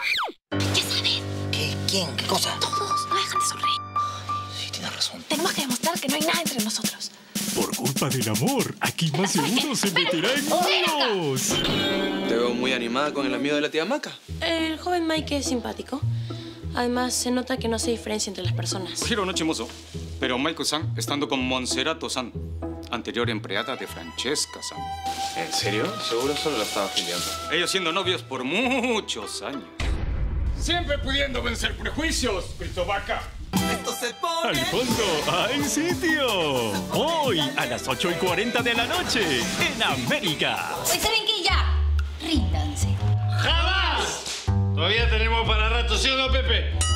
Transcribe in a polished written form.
Ya saben. ¿Qué? ¿Quién? ¿Qué cosa? Todos. No dejan de sonreír. Sí, tienes razón. Tenemos que demostrar que no hay nada entre nosotros. Por culpa del amor, aquí más de uno se meterá en líos. Te veo muy animada con el amigo de la tía Maca. El joven Mike es simpático. Además, se nota que no se diferencia entre las personas. Giro no chimoso, pero Maiko-san estando con Monserrato-san, anterior empleada de Francesca-san. ¿En serio? Seguro solo la estaba afiliando. Ellos siendo novios por muchos años. Siempre pudiendo vencer prejuicios, Cristo Vaca. Al fondo hay sitio. Hoy a las 8:40 de la noche en América. Pues saben que ya. Ríndanse. ¡Jamás! Todavía tenemos para rato, ¿sí o no, Pepe?